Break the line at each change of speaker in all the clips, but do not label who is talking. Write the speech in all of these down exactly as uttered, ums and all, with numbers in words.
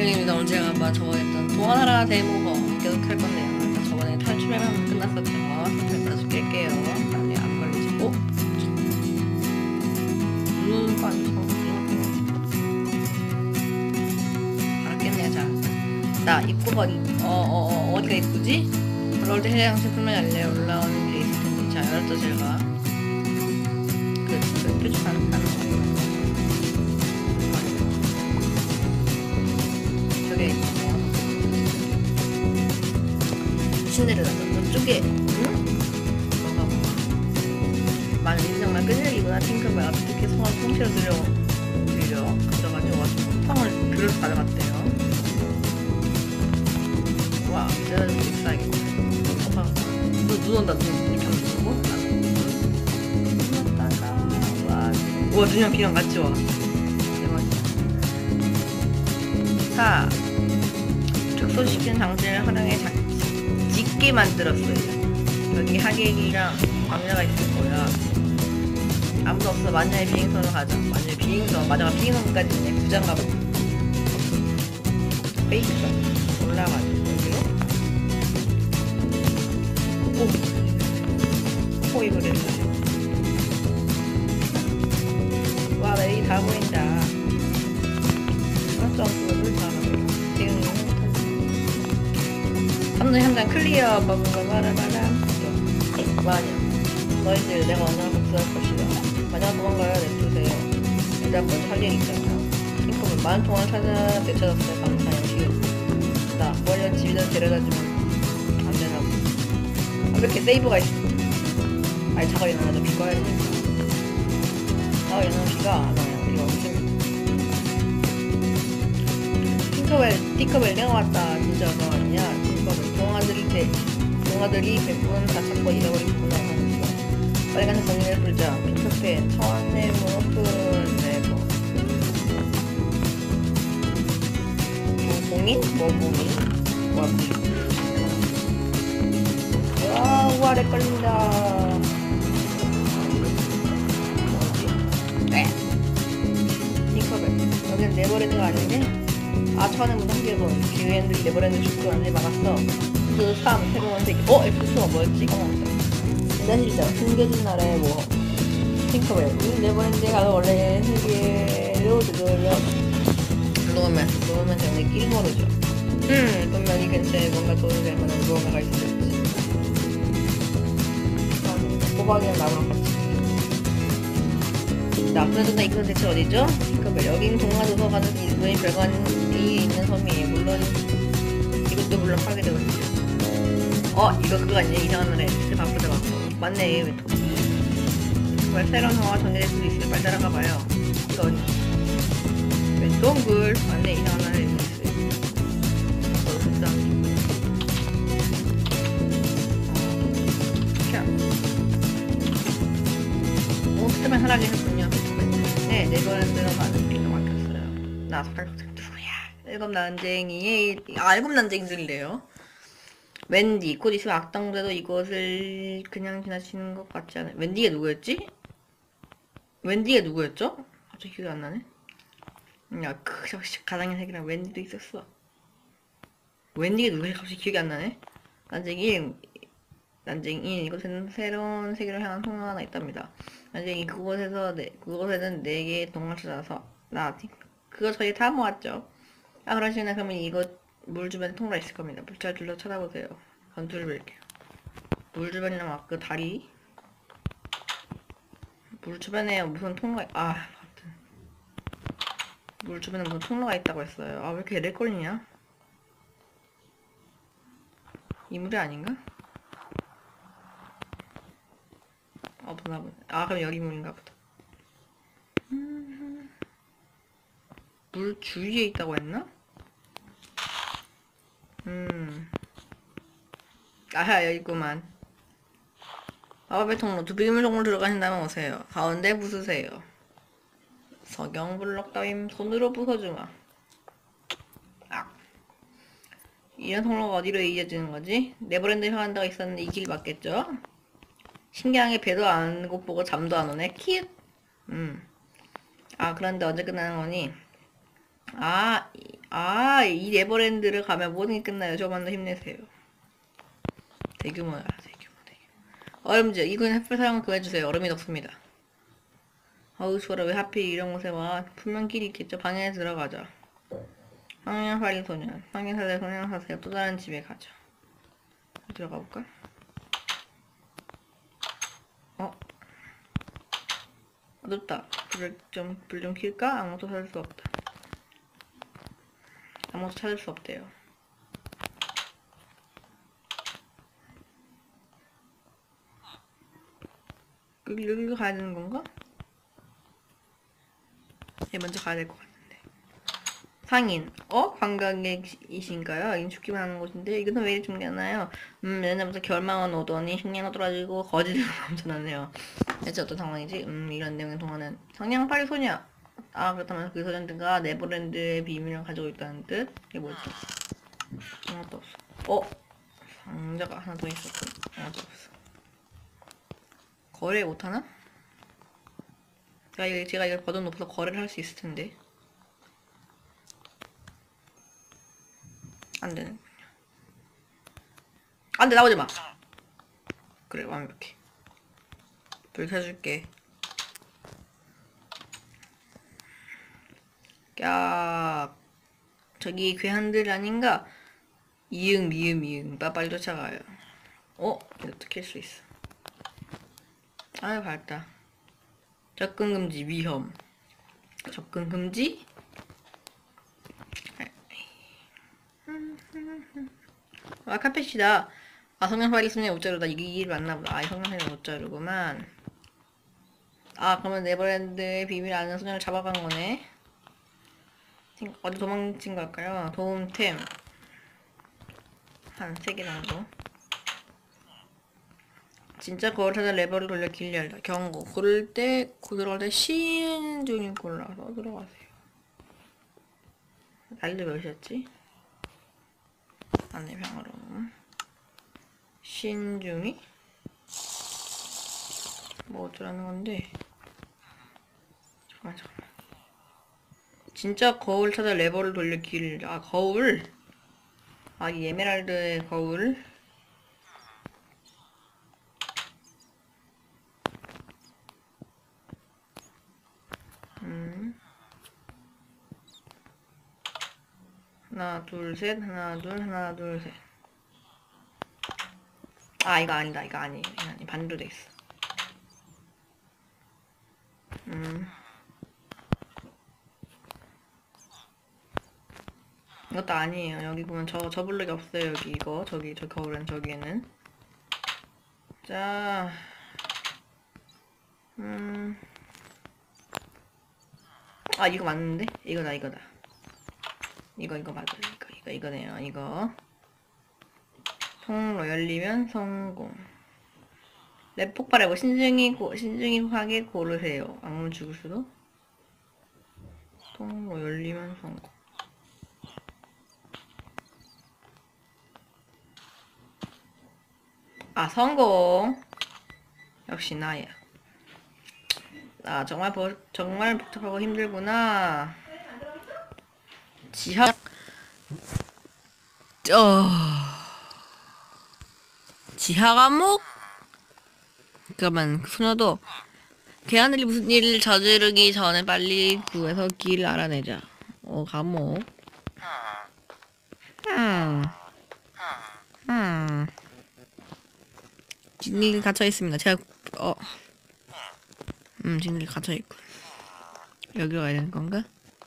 안녕입니다. 오늘 제가 한번 저번에 했던 동화나라 데모거 계속 할 건데요. 일단 저번에 탈출해만 끝났었죠. 상태 다시 깰게요. 아니 안 걸리지. 오! 눈 빠지고 바로 깼네. 자, 나 입구가 어디, 어, 어, 어, 어디가 이쁘지? 올라올 때 해양 제품만 열려 올라오는 게 있을 텐데. 자, 열었죠 제가. 그, 그 표지판 하는 거. 신데렐라 저쪽에 응? 뭐가 뭐가 만일 정말 끈질기구나. 팅크가 어떻게 성을 통째로 들여 들여 그래가지고 와서 성을 그릇 가져갔대요. 와 진짜 비싸겠다. 엄마 눈, 눈 온다. 눈 이렇게 하면 누고 눈 왔다가 와 우와 눈이랑 비랑 같이 와. 대박이야. 자 축소시킨 장치를 활용해 자, 짙게 만들었어요. 여기 하객이랑 광야가 있을 거야. 아무도 없어. 마녀의 비행선으로 가자. 마녀의 비행선. 마녀가 비행선까지 있네. 부장가 봐. 페이크선. 올라가자. 여기로. 오! 호입을 했어. 와, 여기 다 보인다. 깜짝 놀랐어. 지금 삼등 현장 클리어 바바바바라바라. 마녀 너희들 내가 언제나 복수할 것이다. 마녀 도망가야 냅두세요. 일단 먼저 할 일 있잖아. 핑크는 많은 동안 찾아 되찾았어요. 감사해요. 지금 나 원래 집에다 데려다주면 안 되나. 아, 왜 이렇게 세이브가 있어. 아니 자가 일어나자. 비가 와야 되니까. 자가 일어나면 비가 안 와요. 비가 없습니다. 핑크웰 핑크웰 내가 왔다. 진짜 너 아니냐. 동화들이 대, 동화들이 백 분 다 찾고 잃어버리구나 하면서 빨간색 공인을 불자. 피터팬, 차원의 모노폰, 네버 공인? 뭐 공인? 와, 와, 우와, 렉 걸린다. 뭐지? 네. 핑크벨. 여기는 네버랜드가 아닌데? 아, 처음에 문 한 개번 기회엔들이 네버랜드 죽고 완전히 막았어. 그 삼 새로운 세계. 어? 에피소드가 뭐였지? 까먹었어. 인간실자 숨겨진 나라의 뭐 팅커벨. 네버랜드에 가서 원래 세계로 되돌려 놓으면 놓으면 되는데 길 모르죠. 음 분명히 근처에 뭔가 도움이 될 만한 무언가가 있을지. 호박이랑 나무랑 같이. 나쁘다. 이건 대체 어디죠? 팅커벨. 여긴 동화 도서관은 일본의 별관이 있는 섬이에요. 물론 이것도 물론 파괴되거든요. 어 이거 그거 아니냐. 이상한 노래. 진짜 바쁘다 바빠. 맞네. 왜 또 왜 새로운 성화가 전개될 수도 있으니 빨리 따라가봐요. 이거 어디 왜 동굴. 맞네. 이상한 노래 있어요. 너도 속상해. 오 스트맨 하락이 했군요. 네 네버랜드가 많은 길로 막혔어요. 나 팔뚝 누구야. 일곱 난쟁이의 아 일곱 난쟁이들이래요. 웬디 곧 있으면 악당들도 이곳을 그냥 지나치는 것 같지 않아요. 웬디가 누구였지? 웬디가 누구였죠? 갑자기 기억이 안 나네. 야, 그 가상의 세계랑 웬디도 있었어. 웬디가 누구야? 갑자기 기억이 안 나네. 난쟁이 난쟁이 이곳에는 새로운 세계를 향한 통로가 하나 있답니다. 난쟁이 그곳에서 네, 그곳에는 네 개의 동화를 찾아서 나 그거 저희 다 모았죠. 아 그러시면 그러면 이곳 물 주변에 통로가 있을 겁니다. 불찰줄로 찾아보세요. 건투를 빌게요. 물 주변이랑 막 그 다리. 물 주변에 무슨 통로가 아 아무튼 물 주변에 무슨 통로가 있다고 했어요. 아 왜 이렇게 렉 걸리냐? 이 물이 아닌가? 어 보나 보네. 아 그럼 여기 물인가 보다. 음, 물 주위에 있다고 했나? 음. 아하 여기 있구만. 마법의 통로. 두비물 통로 들어가신다면 오세요. 가운데 부수세요. 석영 블럭 따윈 손으로 부숴주마. 아. 이런 통로가 어디로 이어지는 거지? 네버랜드 향한 데가 있었는데 이 길 맞겠죠? 신기하게 배도 안 고프고 잠도 안 오네. 킷. 음. 아 그런데 언제 끝나는 거니? 아, 아, 이 네버랜드를 가면 모든 게 끝나요. 저만 더 힘내세요. 대규모야, 대규모, 대규모. 얼음질. 이건 햇불 사용 그해주세요. 얼음이 녹습니다. 어우, 좋아라. 왜 하필 이런 곳에 와. 분명 길이 있겠죠. 방에 들어가자. 황양사리 소년. 황양사리 소년 사세요. 또 다른 집에 가자. 들어가 볼까? 어? 어둡다. 불을 좀, 불 좀 킬까? 아무것도 찾을 수 없다. 아무것도 찾을 수 없대요. 여기로 가야 되는 건가? 얘 먼저 가야 될 것 같은데. 상인. 어? 관광객이신가요? 여긴 죽기만 하는 곳인데 이건 왜 이리 죽냐나요? 음, 내년부터 겨울망원 오더니 식량도 떨어지고 거지도 넘쳐나네요. 대체 어떤 상황이지? 음, 이런 내용의 동안은 성냥팔이 소녀. 아, 그렇다면 그 소년들과 네버랜드의 비밀을 가지고 있다는 뜻? 이게 뭐지? 아무것도 없어. 어? 상자가 하나 더 있었군. 아무것도 없어. 거래 못하나? 제가, 이걸, 제가 이걸 버전 높여서 거래를 할 수 있을 텐데. 안 되는군요. 안 돼, 나오지 마! 그래, 완벽해. 불 켜줄게. 야, 저기 괴한들 아닌가? 이응, 미음, 미음. 빨리 쫓아가요. 어? 이것도 킬 수 있어. 아유, 밝다. 접근 금지, 위험. 접근 금지? 아, 카펫이다. 아, 성냥팔이 소녀의 옷자루다. 이게 일 맞나보다. 아, 이 성냥팔이 옷자루구만. 아, 그러면 네버랜드의 비밀 아는 소녀를 잡아간 거네. 어디 도망친 걸까요? 도움템. 한 세 개 정도. 진짜 거울 찾아 레버를 돌려 길리 열다. 경고. 고를 때, 고 들어갈 때 신중히 골라서 들어가세요. 난이도 몇이었지? 안내 병으로. 신중히? 뭐 어쩌라는 건데. 잠깐만, 잠깐만. 진짜 거울 찾아 레버를 돌려 길, 아, 거울? 아, 이 에메랄드의 거울? 음. 하나, 둘, 셋, 하나, 둘, 하나, 둘, 셋. 아, 이거 아니다, 이거 아니에요. 이거 아니, 반대로 돼 있어. 음. 이것도 아니에요. 여기 보면 저, 저 블록이 없어요. 여기 이거. 저기, 저 거울은 저기에는. 자. 음. 아, 이거 맞는데? 이거다, 이거다. 이거, 이거 맞아요. 이거, 이거, 이거네요. 이거. 통로 열리면 성공. 랩 폭발하고 신중히, 고, 신중히 하게 고르세요. 악물 죽을 수도. 통로 열리면 성공. 아, 성공. 역시 나야. 아, 정말 버, 정말 복잡하고 힘들구나. 지하, 어, 지하 감옥? 잠깐만, 그 소녀도 걔하늘이 무슨 일을 저지르기 전에 빨리 구해서 길을 알아내자. 어, 감옥. 음, 음. 진리 갇혀 있습니다. 제가, 어, 음, 진리 갇혀 있고. 여기로 가야 되는 건가?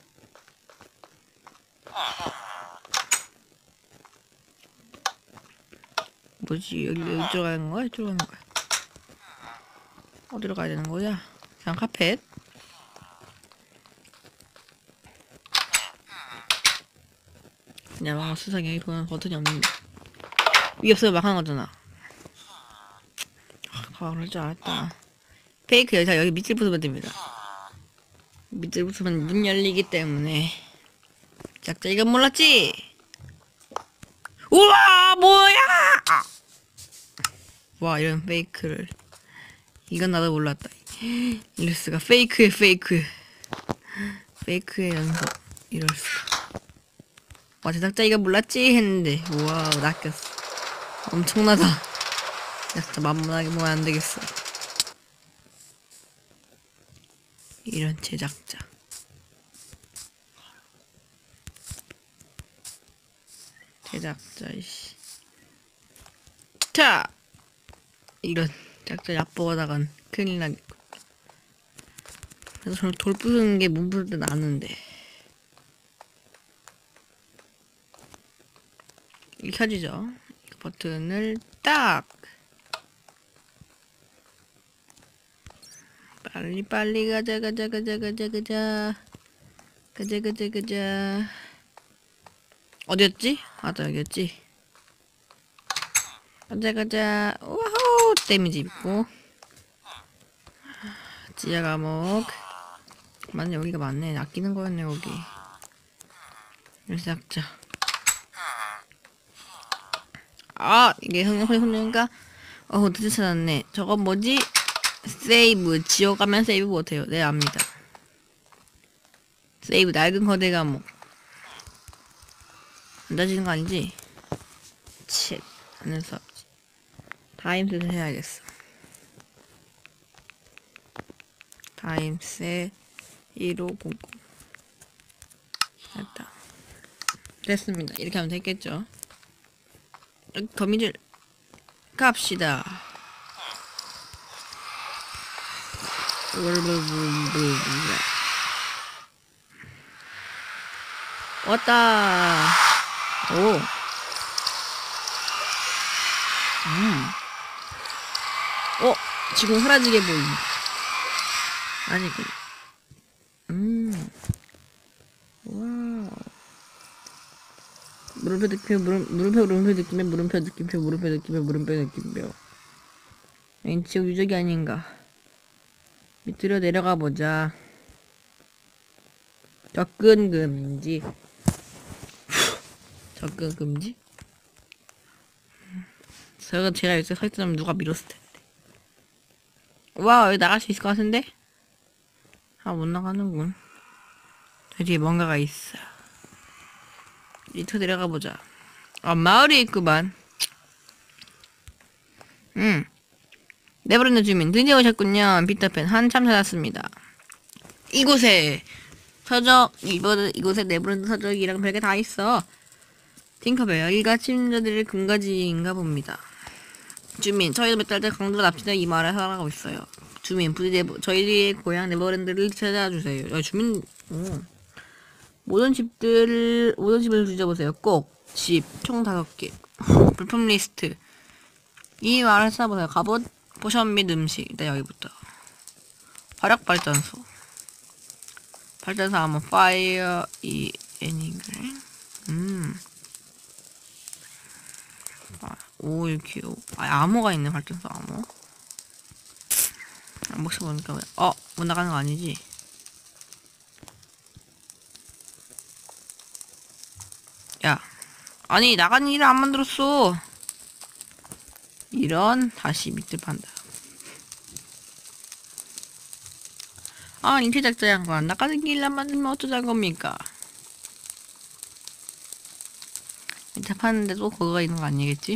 뭐지? 여기, 여기 들어가는 거야? 이쪽으로 가는 거야? 어디로 가야 되는 거야? 그냥 카펫. 그냥 막 수상해. 이거는 버튼이 없는데. 위 없으면 막 하는 거잖아. 아, 그럴 줄 알았다. 페이크 여자 여기 밑을 부수면 됩니다. 밑을 부수면 문 열리기 때문에. 작자, 이건 몰랐지? 우와, 뭐야! 와, 이런 페이크를. 이건 나도 몰랐다. 이럴 수가. 페이크의 페이크. 페이크의 연속. 이럴 수가. 와, 제작자 이거 몰랐지? 했는데, 우와, 낚였어. 엄청나다. 야, 진짜 만만하게 보면 안 되겠어. 이런 제작자. 제작자, 이씨. 자! 이런 제작자 얕보다간 큰일 나겠고. 그래서 저는 돌 부수는 게 문부를 때 나는데. 이게 켜지죠? 이 버튼을 딱! 빨리 빨리 가자 가자 가자 가자 가자 가자 가자 가자. 어디였지? 맞아, 여기였지. 가자 가자. 와호! 데미지 입고 지하 감옥. 맞네, 여기가 맞네. 아끼는 거였네 여기. 일삭자. 아, 이게 흥룡 흥룡인가? 어, 드디어 찾았네. 저건 뭐지? 세이브. 지워가면 세이브 못해요. 네, 압니다. 세이브. 낡은 거대 감옥. 앉아지는 거 아니지? 칫. 하는 수 없지. 타임셋을 해야겠어. 타임셋 일오공공. 됐다. 됐습니다. 이렇게 하면 됐겠죠? 거미줄 갑시다. 왔다. 오. 음. 어, 지금 사라지게 보임. 아니, 그, 음. 와우. 물음표 느낌표, 물음, 물음표, 물음표 느낌표, 물음표 느낌표, 물음표 느낌표, 물음표 느낌표. 왠지 유적이 아닌가. 밑으로 내려가 보자. 접근 금지. 접근 금지? 제가 제가 여기서 서 있으면 누가 밀었을 텐데. 와, 여기 나갈 수 있을 것 같은데? 아, 못 나가는군. 저 뒤에 뭔가가 있어. 밑으로 내려가 보자. 아, 마을이 있구만. 음. 네버랜드 주민 드디어 오셨군요. 피터팬 한참 찾았습니다. 이곳에 서적 이번 이곳에 네버랜드 서적이랑 별게 다 있어. 팅커벨 일가 침자들의 금가지인가 봅니다. 주민, 저희도 몇 달째 강도로 납치되어 이 마을에 살아가고 있어요. 주민, 부디 네버, 저희의 고향 네버랜드를 찾아주세요. 야, 주민, 오. 모든 집들, 모든 집을 뒤져보세요. 꼭, 집, 총 다섯 개. 불품 리스트. 이 마을을 찾아보세요. 갑옷, 포션 및 음식. 일단 여기부터. 화력 발전소. 발전소 아무 파이어, 이, 애니그램. 음. 오, 이렇게, 아, 암호가 있네, 발전소 암호. 한 번씩 보니까, 어, 못 나가는 거 아니지? 야, 아니, 나가는 일을 안 만들었어. 이런, 다시 밑을 판다. 아, 인체 작자 양반, 나가는 길 안 만들면 어쩌자는 겁니까? 밑에 파는데 또 그거가 있는 거 아니겠지?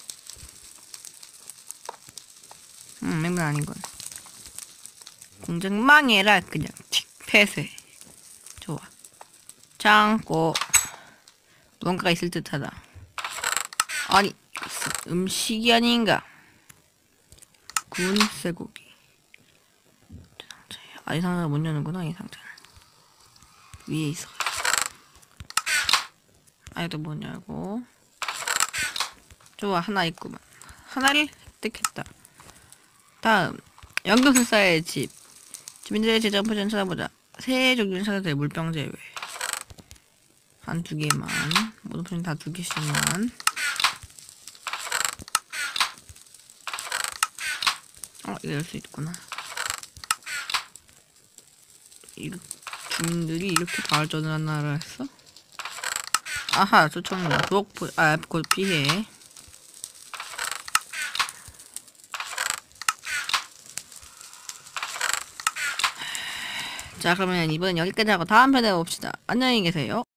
음, 맹문 아닌건. 공장 망해라, 그냥. 틱, 폐쇄. 좋아. 창고. 뭔가가 있을 듯하다. 아니, 음식이 아닌가? 구운 쇠고기. 아, 이 상자가 못 여는구나, 이 상자는. 위에 있어. 아이도 못 열고. 좋아, 하나 있구만. 하나를 획득했다. 다음, 연금술사의 집. 주민들의 제작 포션 찾아보자. 새 종류를 찾아도 돼. 물병 제외. 한 두 개만. 모든 포션 다 두 개씩만. 어, 이거 열 수 있구나. 이거 주민들이 이렇게 발전을 하나를 했어? 아하, 쫓아온다. 부엌, 포, 아, 곧 피해. 자, 그러면 이번엔 여기까지 하고 다음 편에 봅시다. 안녕히 계세요.